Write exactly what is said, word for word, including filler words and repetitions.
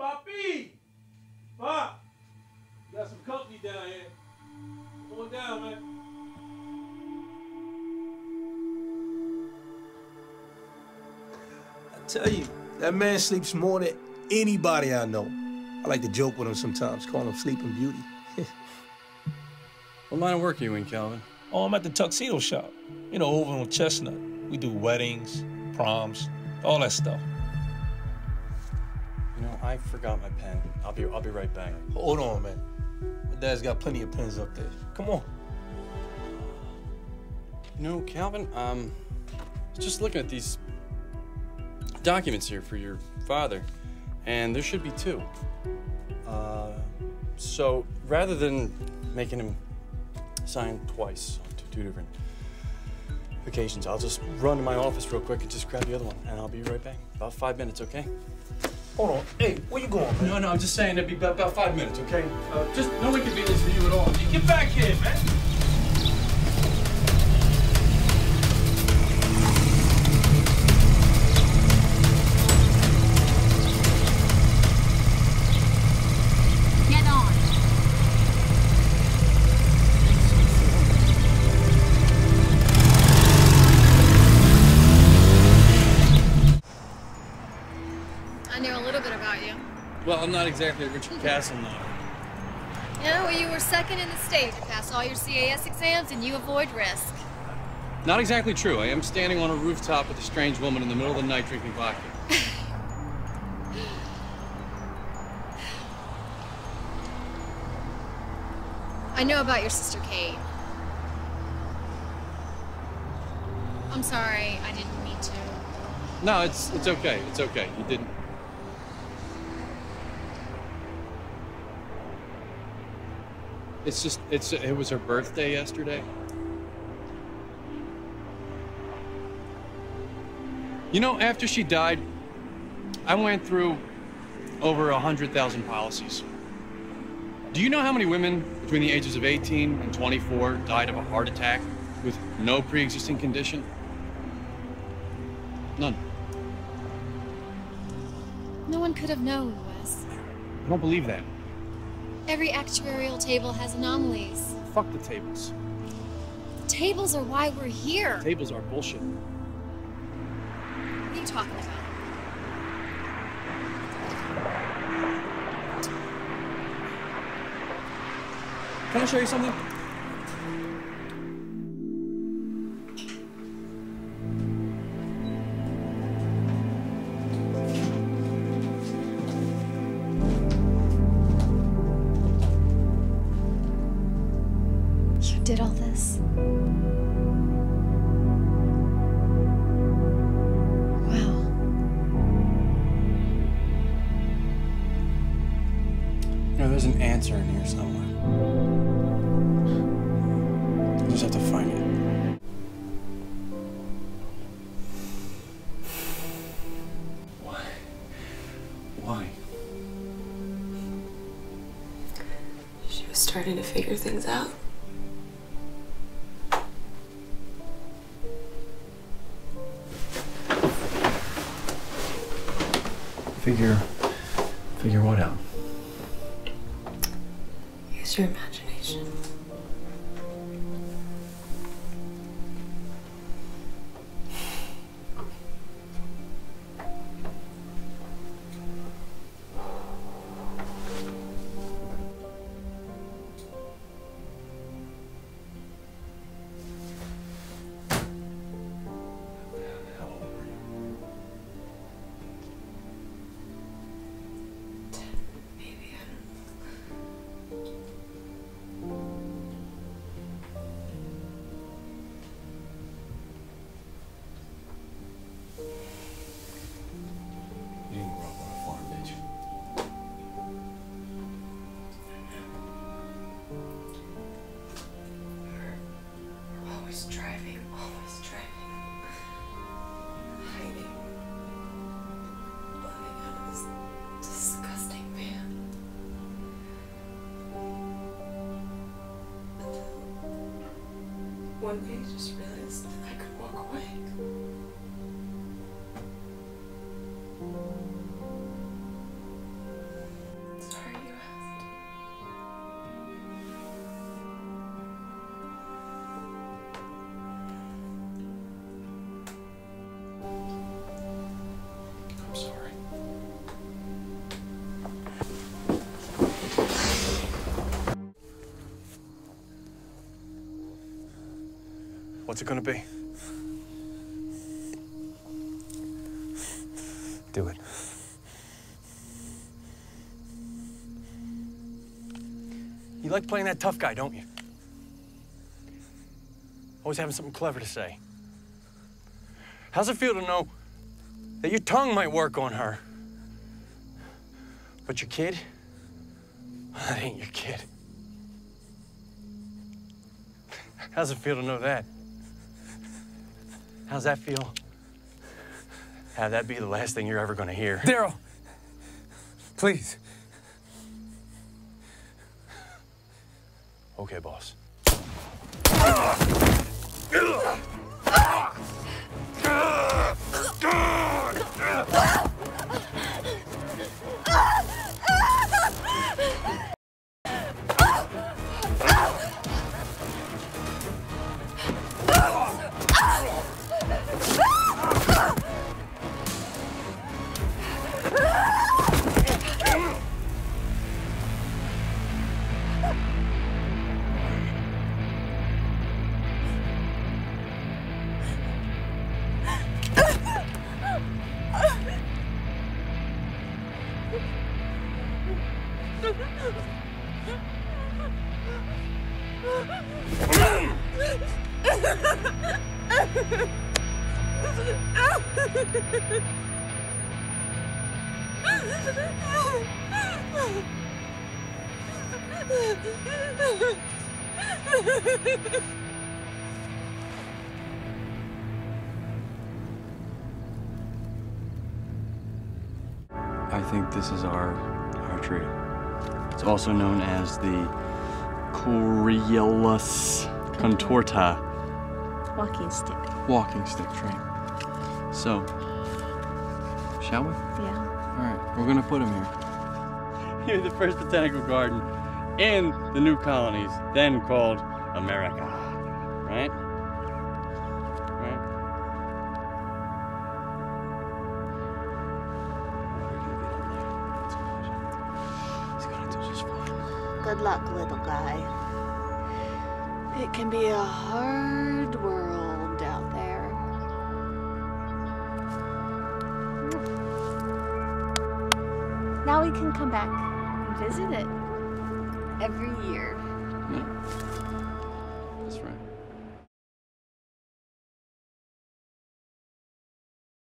Papi! Pop! Got some company down here. Come on down, man. I tell you, that man sleeps more than anybody I know. I like to joke with him sometimes, call him Sleeping Beauty. What line of work are you in, Calvin? Oh, I'm at the tuxedo shop. You know, over on Chestnut. We do weddings, proms, all that stuff. You know, I forgot my pen. I'll be, I'll be right back. Hold on, man. My dad's got plenty of pens up there. Come on. You know, Calvin, um, I was just looking at these documents here for your father, and there should be two. Uh, so rather than making him sign twice on two, two different occasions, I'll just run to my office real quick and just grab the other one, and I'll be right back. About five minutes, okay? Hold on. Hey, where you going, man? No, no, I'm just saying it'll be about, about five minutes, okay? Uh, just no inconvenience for you at all. Get back here, man. Get on. I knew a little bit about you. Well, I'm not exactly a Richard Castle now. Yeah, well, you were second in the state to pass all your C A S exams and you avoid risk. Not exactly true. I am standing on a rooftop with a strange woman in the middle of the night drinking vodka. I know about your sister Kate. I'm sorry, I didn't mean to. No, it's it's okay. It's okay. You didn't. It's just it's it was her birthday yesterday. You know, after she died, I went through over a hundred thousand policies. Do you know how many women between the ages of eighteen and twenty-four died of a heart attack with no pre-existing condition? None. No one could have known, Wes. I don't believe that. Every actuarial table has anomalies. Fuck the tables. The tables are why we're here. Tables are bullshit. What are you talking about? Can I show you something? You did all this? Wow. You know, there's an answer in here somewhere. You just have to find it. Why? Why? She was starting to figure things out. Figure... figure what out? Use your imagination. How old were you? Maybe, I don't know. You didn't grow up on a farm, did you? We're, we're always driving, always driving. Hiding. Living out of this disgusting van. Until one day I just realized that I could walk away. What's it gonna be? Do it. You like playing that tough guy, don't you? Always having something clever to say. How's it feel to know that your tongue might work on her? But your kid? That ain't your kid. How's it feel to know that? How's that feel? Have that be the last thing you're ever gonna hear? Daryl! Please. Okay, boss. I think this is our, our tree. It's also known as the Coriolis contorta. Walking stick. Walking stick tree. So, shall we? Yeah. All right, we're gonna put him here. You're the first botanical garden in the new colonies, then called America, right? Right? He's gonna do just fine. Good luck, little guy. It can be a hard world out there. Now we can come back and visit it every year. Yeah.